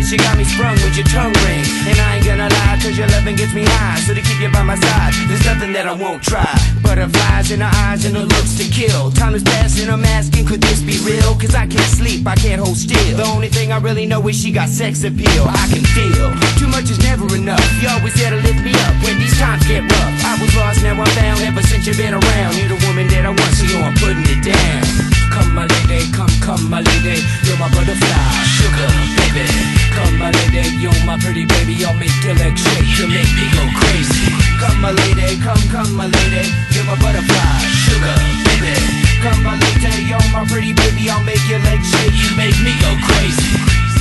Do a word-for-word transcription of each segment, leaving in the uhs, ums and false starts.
She got me sprung with your tongue ring. And I ain't gonna lie, cause your loving gets me high. So to keep you by my side, there's nothing that I won't try. Butterflies in her eyes and her looks to kill. Time is passing, I'm asking, could this be real? Cause I can't sleep, I can't hold still. The only thing I really know is she got sex appeal. I can feel, too much is never enough. You always there to lift me up when these times get rough. I was lost, now I'm found, ever since you've been around. You're the woman that I want, so yo, I'm putting it down. Come my lady, come, come my lady, you're my butterfly, sugar baby. Come my lady, you're my pretty baby, I'll make your legs shake, you make me go crazy. Come my lady, come, come my lady, you're my butterfly, sugar baby. Come my lady, you're my pretty baby, I'll make your legs shake, you make me go crazy.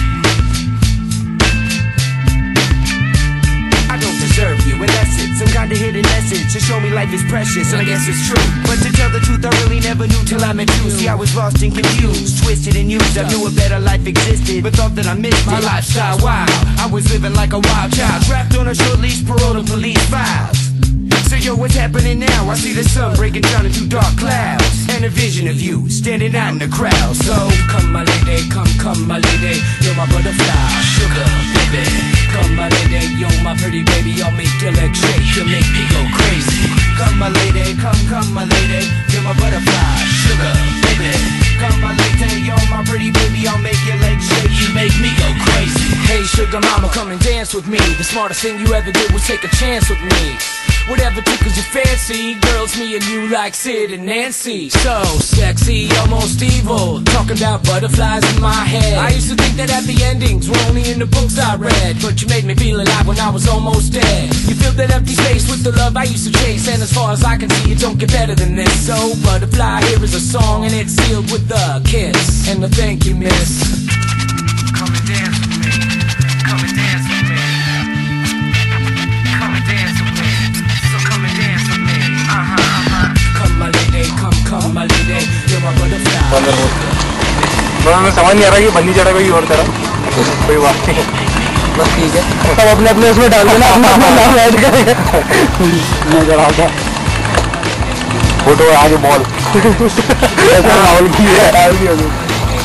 I don't deserve you, and that's it. Some kind of hidden message to show me life is precious, and I guess it's true. But to tell the truth, I really never knew till I met you. See, I was lost and confused, twisted and used. I knew a better life existed, but thought that I missed my lifestyle wild. I was living like a wild child, trapped on a short leash, paroled to police files. So yo, what's happening now? I see the sun breaking down into dark clouds, and a vision of you standing out in the crowd. So come my lady, come, come my lady, you're my butterfly, sugar baby. Come my lady, you're my pretty baby, I'll make your legs shake, you make me go crazy. Come my lady, come, come my lady, you're my butterfly, sugar baby. Come my lady, you're my pretty baby, I'll make your legs shake, you make me go crazy. Hey sugar mama, come and dance with me. The smartest thing you ever did was take a chance with me. Whatever tickles your fancy, girls, me and you like Sid and Nancy. So sexy, almost evil, talking about butterflies in my head. I used to think that happy endings were only in the books I read, but you made me feel alive when I was almost dead. You filled that empty space with the love I used to chase, and as far as I can see, it don't get better than this. So butterfly, here is a song, and it's sealed with a kiss and a thank you, miss. Come and dance with me, come and dance with me, come and dance with me. Uh-huh, uh-huh. Come my lady, come, come my lady, you're my butterfly. बंदर में समझ नहीं आ रहा कि बंदी चढ़ा कोई और तरह कोई बात नहीं बस ठीक है सब अपने अपने उसमें डाल देना अपना अपना नाम ऐड करेंगे नजर आता फोटो आगे बॉल राहुल की है राहुल की होगी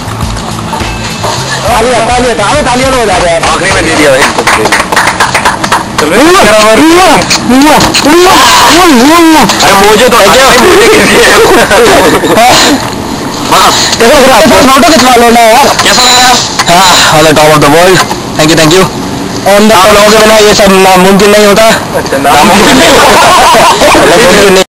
तालियां तालियां तालियां तालियां हो जा रहा है आखिरी में दे दिया है अरे मुझे तो अच्छा फोटो खिंचवा लो ना यार कैसा लगा हाँ on the top of the world thank you thank you on the आप लोगों के बिना ये सब नामुमकिन नहीं होता नामुमकिन नहीं